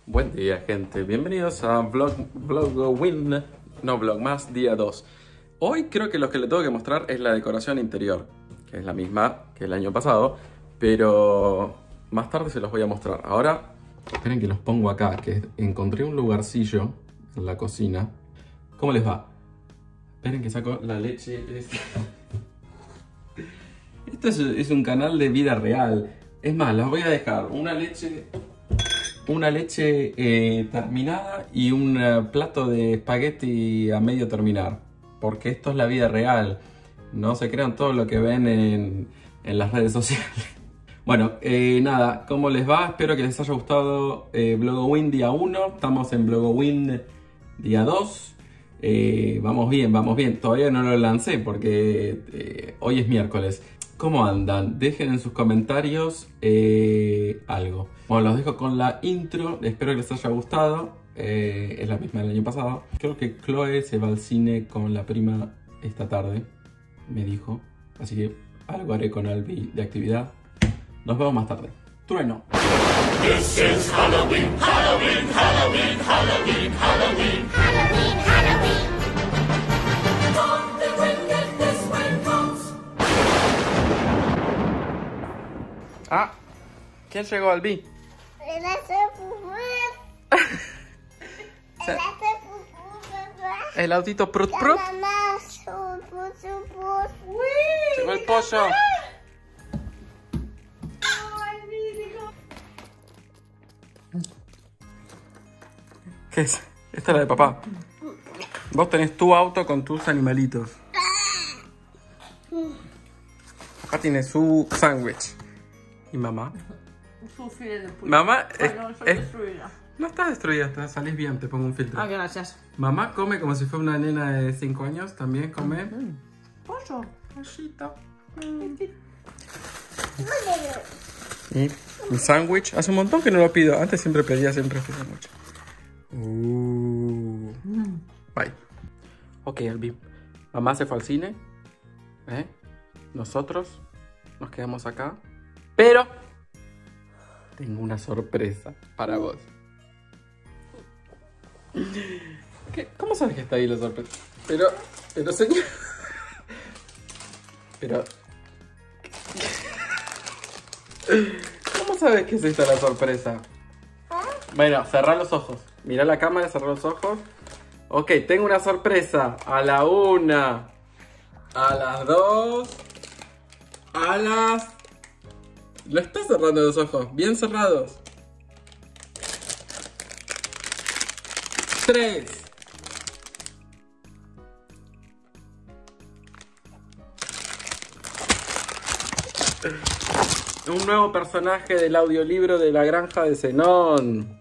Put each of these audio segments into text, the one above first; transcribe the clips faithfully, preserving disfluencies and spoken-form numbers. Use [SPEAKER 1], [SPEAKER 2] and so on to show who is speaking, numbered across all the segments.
[SPEAKER 1] Buen día, gente. Bienvenidos a Vlog, Vlogowin, no Vlogmas, día dos. Hoy creo que lo que les tengo que mostrar es la decoración interior, que es la misma que el año pasado, pero más tarde se los voy a mostrar. Ahora, esperen que los pongo acá, que encontré un lugarcillo en la cocina. ¿Cómo les va? Esperen que saco la leche. Esto es, es un canal de vida real. Es más, las voy a dejar una leche... Una leche eh, terminada y un uh, plato de espagueti a medio terminar. Porque esto es la vida real. No se crean todo lo que ven en, en las redes sociales. Bueno, eh, nada, ¿cómo les va? Espero que les haya gustado eh, Vlogowin día uno. Estamos en Vlogowin día dos. Eh, vamos bien, vamos bien. Todavía no lo lancé porque eh, hoy es miércoles. ¿Cómo andan? Dejen en sus comentarios eh, algo. Bueno, los dejo con la intro. Espero que les haya gustado. Eh, es la misma del año pasado. Creo que Chloe se va al cine con la prima esta tarde, me dijo. Así que algo haré con Albi de actividad. Nos vemos más tarde. Trueno.
[SPEAKER 2] This is Halloween, Halloween, Halloween, Halloween, Halloween, Halloween, Halloween. On the wicked this way comes.
[SPEAKER 1] Ah, ¿quién llegó, Albi?
[SPEAKER 3] El hace pupú. El hace pupú, papá.
[SPEAKER 1] El autito prut
[SPEAKER 3] La
[SPEAKER 1] prut.
[SPEAKER 3] mamá supu, supu.
[SPEAKER 1] Llegó el pollo. ¿Qué es? Esta es la de papá. Vos tenés tu auto con tus animalitos. Acá tiene su sándwich. ¿Y mamá?
[SPEAKER 4] Su filet de pollo.
[SPEAKER 1] Mamá es,
[SPEAKER 4] Ah, no, soy
[SPEAKER 1] es-
[SPEAKER 4] destruida.
[SPEAKER 1] no estás destruida, te salís bien, te pongo un filtro.
[SPEAKER 4] Ah, gracias.
[SPEAKER 1] Mamá come como si fuera una nena de cinco años, también come.
[SPEAKER 4] Pollo.
[SPEAKER 1] Pollito. Y un sándwich. Hace un montón que no lo pido. Antes siempre pedía siempre este sándwich. Uh. Bye. Ok, Albi. Mamá se fue al cine. ¿Eh? Nosotros nos quedamos acá. Pero tengo una sorpresa para vos. ¿Qué? ¿Cómo sabes que está ahí la sorpresa? Pero, pero señor. Pero. ¿Cómo sabes que es esta la sorpresa? Bueno, cerrá los ojos. Mirá la cámara, cerrá los ojos. Ok, tengo una sorpresa. A la una. A las dos. A las... Lo estás cerrando los ojos. Bien cerrados. Tres. Un nuevo personaje del audiolibro de La Granja de Zenón.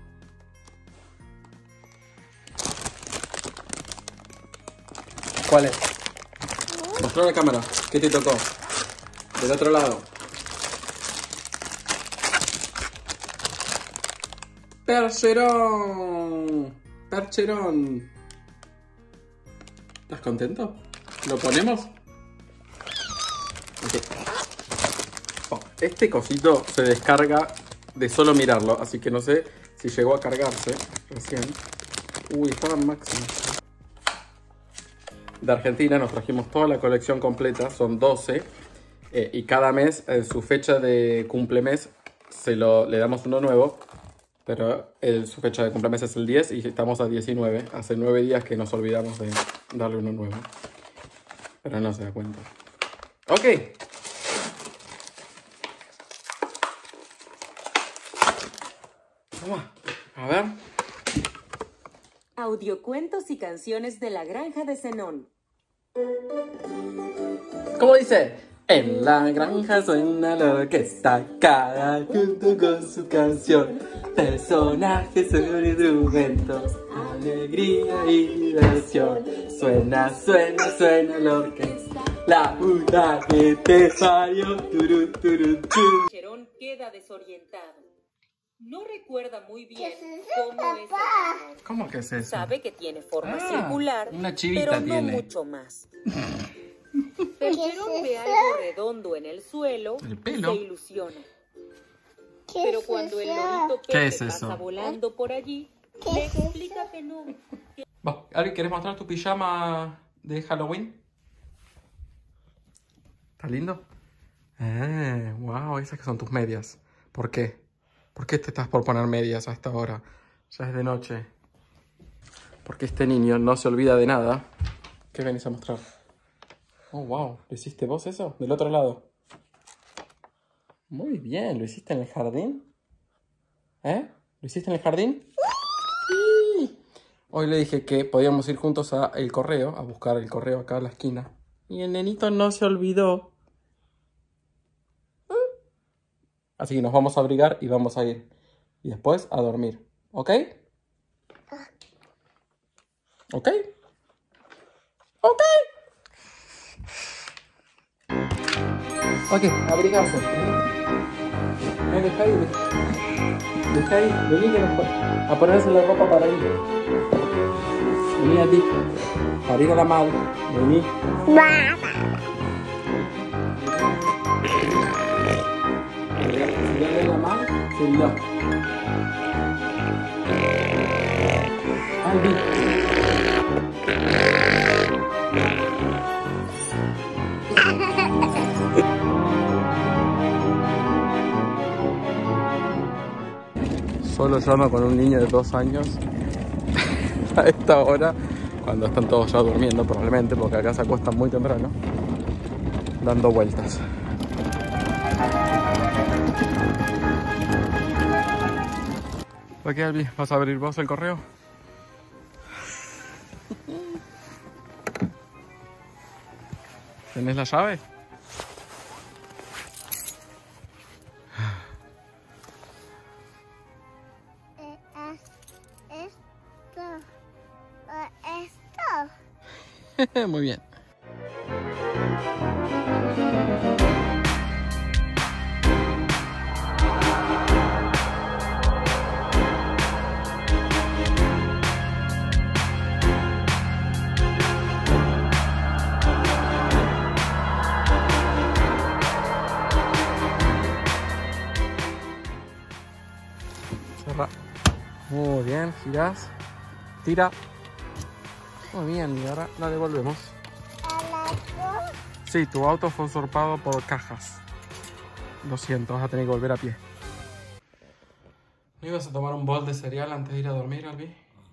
[SPEAKER 1] ¿Cuál es? Mostrá la cámara. ¿Qué te tocó? Del otro lado. Percherón. Percherón. ¿Estás contento? ¿Lo ponemos? Ok. Oh, este cosito se descarga de solo mirarlo, así que no sé si llegó a cargarse recién. Uy, estaba en máximo. De Argentina nos trajimos toda la colección completa, son doce. Eh, y cada mes, en su fecha de cumplemes, se lo, le damos uno nuevo. Pero el, su fecha de cumplemes es el diez y estamos a diecinueve. Hace nueve días que nos olvidamos de darle uno nuevo. Pero no se da cuenta. Ok. Vamos, a ver.
[SPEAKER 5] Audiocuentos y canciones de La Granja de Zenón.
[SPEAKER 1] ¿Cómo dice? En la granja suena la orquesta, cada junto con su canción. Personajes son instrumentos, alegría y diversión. Suena, suena, suena la orquesta, la puta que te parió. Turu, turu, turu.
[SPEAKER 5] Cherón queda desorientado. No recuerda muy bien
[SPEAKER 3] ¿Qué es eso,
[SPEAKER 5] cómo es el
[SPEAKER 3] papá?
[SPEAKER 5] canal.
[SPEAKER 1] ¿Cómo que es eso?
[SPEAKER 5] Sabe que tiene forma
[SPEAKER 1] Ah,
[SPEAKER 5] circular,
[SPEAKER 1] una chivita
[SPEAKER 5] pero no
[SPEAKER 1] tiene.
[SPEAKER 5] mucho más. Percherón ve algo redondo en el suelo
[SPEAKER 1] El pelo.
[SPEAKER 5] y se ilusiona.
[SPEAKER 3] ¿Qué
[SPEAKER 5] pero cuando el lorito
[SPEAKER 1] ¿Qué
[SPEAKER 5] Pepe
[SPEAKER 1] es eso?
[SPEAKER 5] pasa volando por allí,
[SPEAKER 3] ¿Qué
[SPEAKER 5] le
[SPEAKER 3] es eso?
[SPEAKER 5] explica que no.
[SPEAKER 1] Va, Albi, ¿quieres mostrar tu pijama de Halloween? ¿Está lindo? Eh, wow, esas que son tus medias. ¿Por qué? ¿Por qué te estás por poner medias a esta hora? Ya es de noche. Porque este niño no se olvida de nada. ¿Qué venís a mostrar? Oh, wow. ¿Lo hiciste vos eso? Del otro lado. Muy bien. ¿Lo hiciste en el jardín? ¿Eh? ¿Lo hiciste en el jardín? Sí. Hoy le dije que podíamos ir juntos al correo, a buscar el correo acá a la esquina. Y el nenito no se olvidó. Así que nos vamos a abrigar y vamos a ir. Y después a dormir. ¿Ok? ¿Ok? ¿Ok? Ok, abrigarse. Ven, deja ahí. Deja ahí. Vení que nos a ponerse la ropa para ir. Vení a ti. Para ir a la madre. Vení. Si ya ven la madre, se olvidó. Albi. Solo llama con un niño de dos años a esta hora, cuando están todos ya durmiendo probablemente, porque acá se acuestan muy temprano, dando vueltas. Ok, Albi, ¿vas a abrir vos el correo? ¿Tenés la llave?
[SPEAKER 3] Esto.
[SPEAKER 1] Muy bien. Cerra. Muy bien, girás. Tira. Muy bien, y ahora la devolvemos. Sí, tu auto fue usurpado por cajas. Lo siento, vas a tener que volver a pie. ¿No ibas a tomar un bol de cereal antes de ir a dormir, Albi?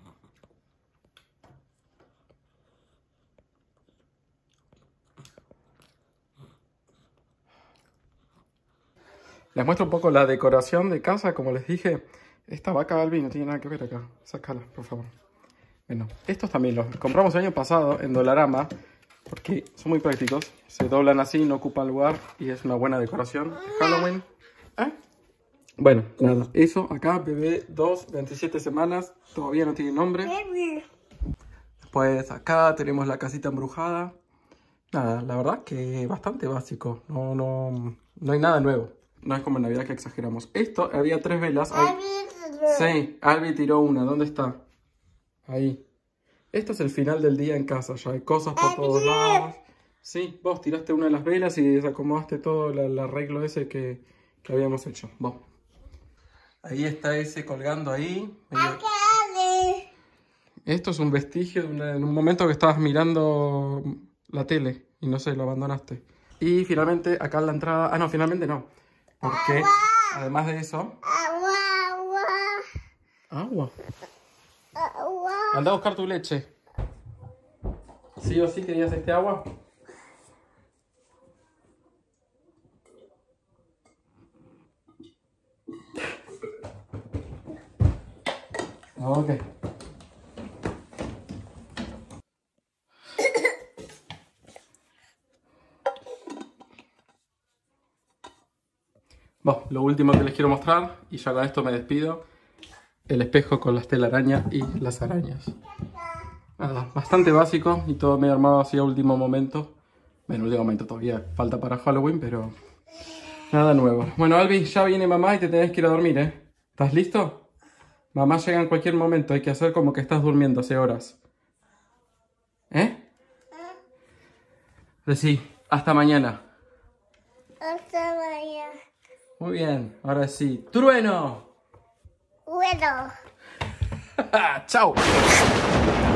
[SPEAKER 1] Les muestro un poco la decoración de casa, como les dije. Esta vaca, Albi, no tiene nada que ver acá. Sácala, por favor. Bueno, estos también los compramos el año pasado en Dollarama, porque son muy prácticos. Se doblan así, no ocupan lugar y es una buena decoración de Halloween. ¿Eh? Bueno, nada, eso acá, bebé dos, veintisiete semanas, todavía no tiene nombre. Después acá tenemos la casita embrujada. Nada, la verdad que bastante básico, no, no, no hay nada nuevo. No es como en Navidad que exageramos. Esto, había tres velas. Hay... Sí, Albi tiró una, ¿dónde está? Ahí. Esto es el final del día en casa, ya hay cosas por todos lados. Sí, vos tiraste una de las velas y desacomodaste todo el, el arreglo ese que, que habíamos hecho. Vos. Ahí está ese colgando ahí. Medio... Esto es un vestigio de, una, de un momento que estabas mirando la tele y no sé, lo abandonaste. Y finalmente acá en la entrada... Ah, no, finalmente no. Porque además de eso...
[SPEAKER 3] Agua, agua.
[SPEAKER 1] Agua.
[SPEAKER 3] Agua.
[SPEAKER 1] Anda a buscar tu leche. ¿Sí o sí querías este agua? Ok. Bueno, lo último que les quiero mostrar, y ya con esto me despido, el espejo con las telarañas y las arañas. Nada, bastante básico y todo medio armado así a último momento. Bueno, último momento todavía falta para Halloween, pero nada nuevo. Bueno, Albi, ya viene mamá y te tenés que ir a dormir, ¿eh? ¿Estás listo? Mamá llega en cualquier momento, hay que hacer como que estás durmiendo hace horas. ¿Eh? Decí, hasta mañana.
[SPEAKER 3] Hasta mañana.
[SPEAKER 1] Muy bien, ahora sí. ¡Trueno!
[SPEAKER 3] Bueno.
[SPEAKER 1] ¡Chao!